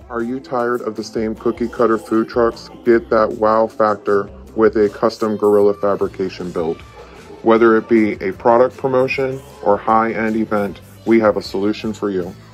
Are you tired of the same cookie cutter food trucks? Get that wow factor with a custom Gorilla Fabrication build. Whether it be a product promotion or high-end event, we have a solution for you.